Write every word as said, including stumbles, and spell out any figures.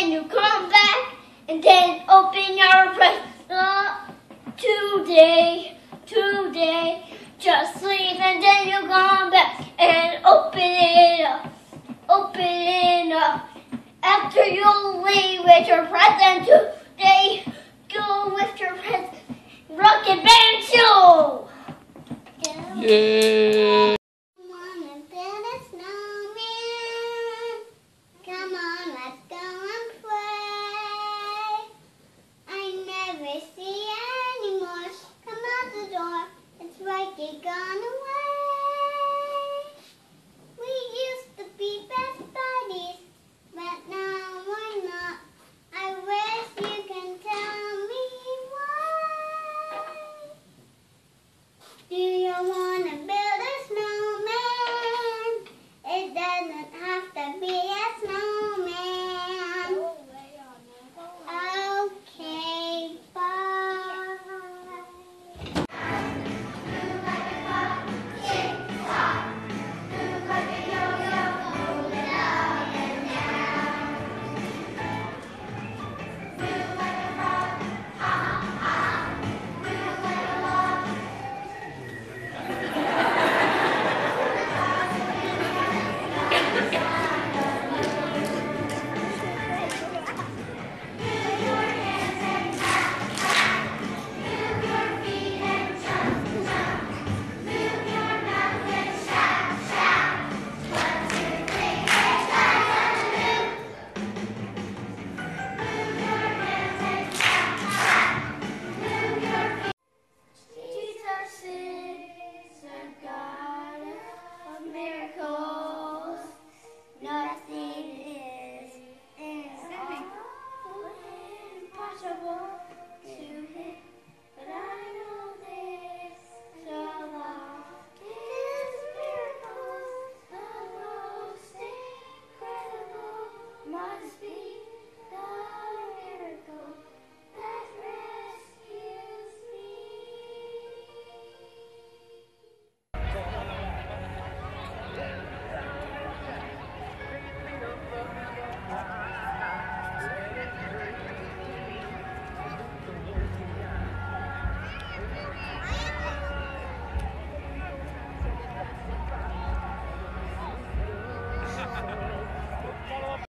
then you come back, and then open your present. Today, today, just sleep, and then you come back and open it up, open it up. After you leave with your present today, go with your present. Rocket Band Show! Yay!